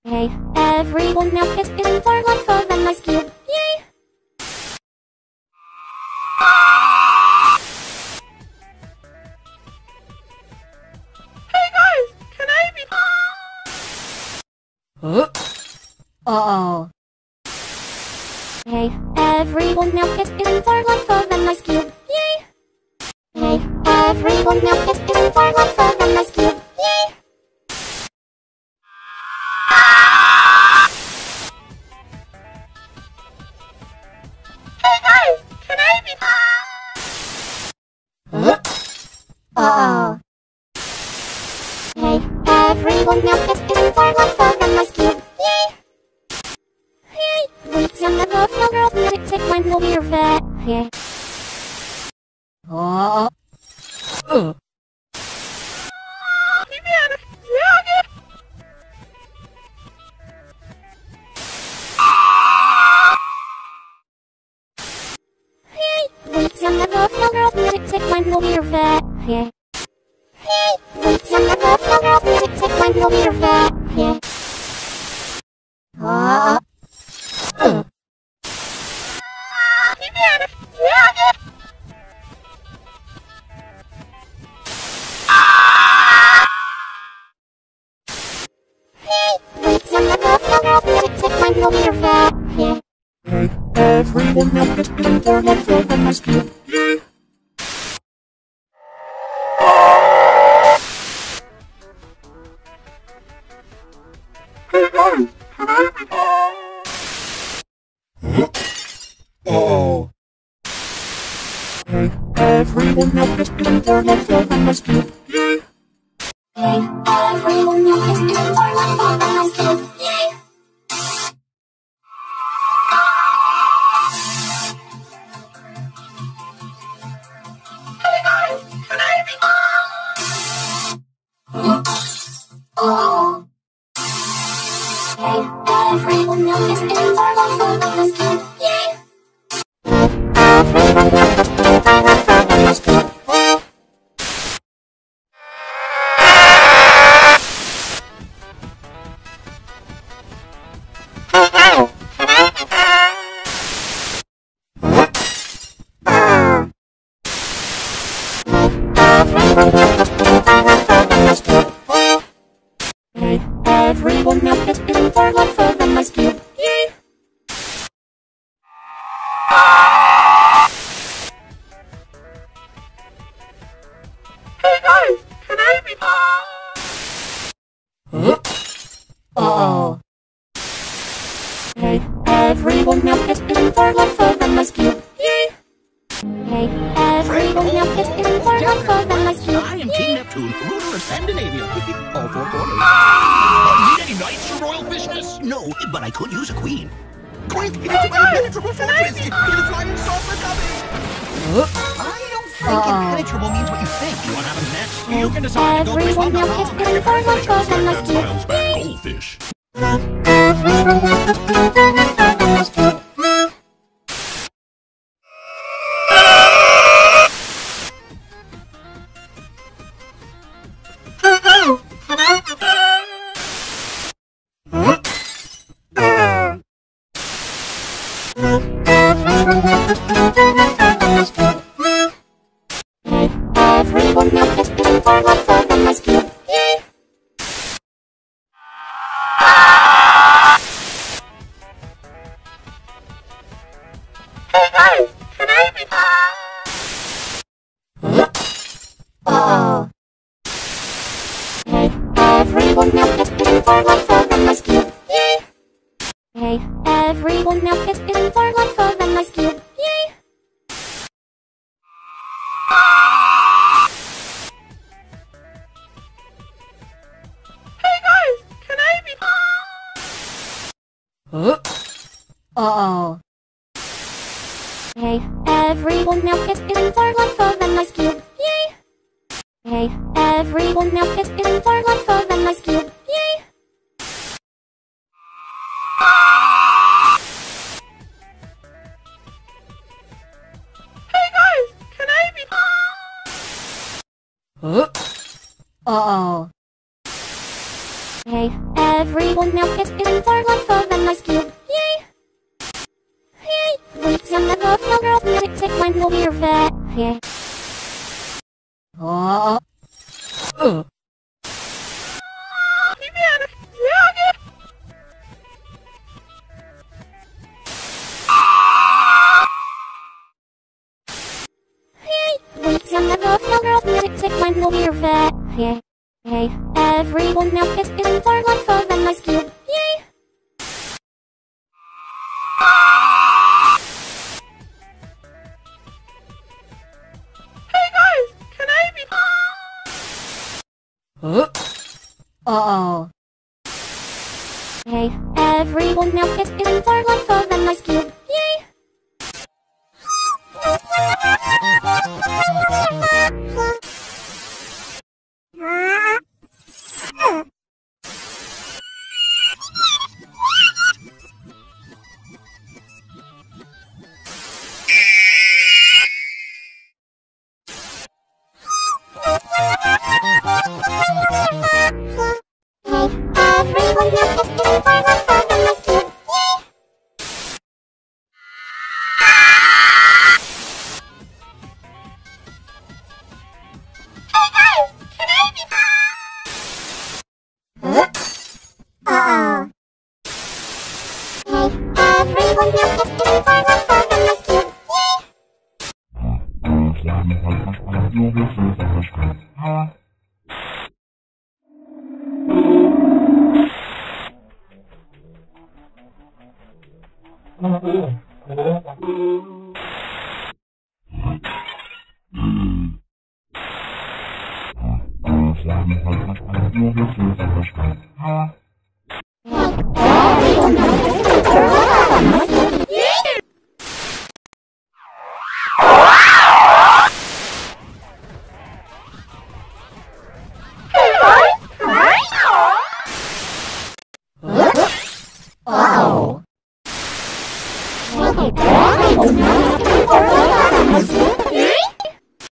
Hey, everyone, now it's time for life of an ice cube. Yay! Hey guys, can I be? Huh? Uh-oh. Hey, everyone, now it's time for life of an ice cube. Yay! Hey, everyone, now it's time for life of an ice cube. Yay! Hey guys, can I be? Huh? Uh-oh. Hey, everyone, now it's time for life of an ice cube. Yay! Hey, weeks and a half, no girl, take one no beer vet. Hey. Uh. Rivera, jaga! Hey, weeks and a half, no girl, take one no beer vet. Hey. Hey, weeks and a half, no girl, take one no beer vet. Hey. Rivera, jaga! Hey, weeks and a half, no girl, take one no beer vet. Hey. Hey, everyone, now it's time for life of an ice cube. Yay! Hey guys, can I be? Uh-oh. Hey, everyone, now it's time for life of an ice cube. Yay! Hey, everyone, now it's time for life of an ice cube. Yay! Hey guys, can I be? Oh. Hey, everyone, now it's time for life of an ice cube. Yay! Everyone, now it's time for life of an ice cube. Hey, everyone, now it's time for life of an ice cube. Yay! Hey guys, can I be? Huh? Uh-oh. Hey, everyone, now it's time for life of an ice cube. Yay! Hey, everyone, now it's time for life of an ice cube. I am King Neptune, ruler of Scandinavia. All four corners. Need any knights, your royal fishness? No, but I could use a queen. Quick, get to my impenetrable fortress! Get a flying saucer coming! Huh? I don't think impenetrable means what you think. You want to have a match? You can decide to go Everyone, now it's time for life of an ice cube. Yay! goldfish. Everyone, now it's time for life of an ice cube. Hey, everyone, now it's time for life of an ice cube. Yay! Hey guys, can I be? Uh-oh. Hey, everyone, now it's time for life of an ice cube. Yay! Hey, everyone, now it's time for life of an ice cube. Yay! Hey guys, can I be? Huh? Uh-oh. Hey, everyone, now it's time for life of an ice cube. Yay! Hey, everyone, now it's time for life of an ice cube. Yay! Hey guys, can I be? Huh? Uh-oh. Hey, everyone, everyone now gets in for life of an ice cube. Yay! Hey, weeks and the buffalo girls music take one will hear that. Hey. Weeks and the buffalo girls music take one will hear that. Hey. Hey, everyone now gets in for life of an ice cube. Yay! Hey guys, can I be... Uh-oh. Hey, everyone now gets in for life of an ice cube. Yay! Oh.